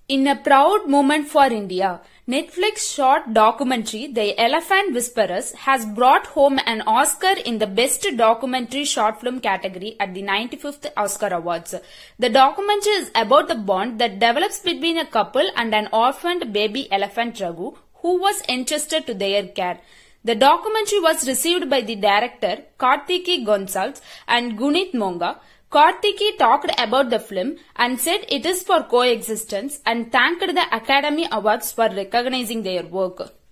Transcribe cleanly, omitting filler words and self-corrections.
In a proud moment for India, Netflix short documentary The Elephant Whisperers has brought home an Oscar in the Best Documentary Short Film category at the 95th Oscar Awards. The documentary is about the bond that develops between a couple and an orphaned baby elephant Raghu, who was entrusted to their care. The documentary was received by the director Karthiki Gonsalves and Gunit Monga. Karthiki talked about the film and said it is for coexistence and thanked the Academy Awards for recognizing their work.